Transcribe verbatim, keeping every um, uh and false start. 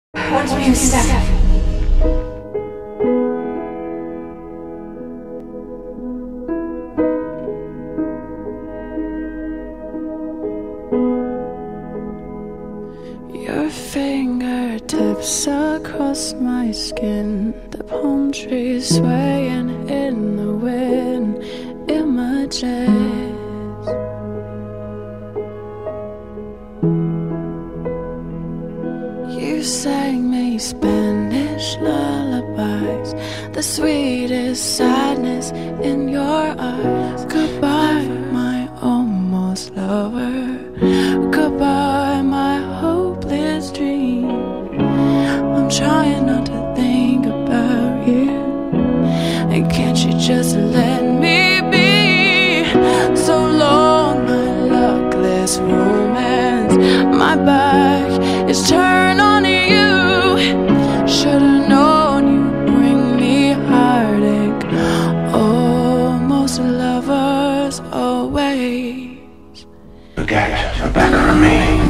What do you say? Your fingertips across my skin, the palm trees swaying in the wind, images. You sang me Spanish lullabies, the sweetest sadness in your eyes. Goodbye, my almost lover. Goodbye, my hopeless dream. I'm trying not to think about you, and can't you just let me be? So long, my luckless romance. My back is turned on you. Should've known you'd bring me heartache. Almost lovers always. Forget Rebekah and me.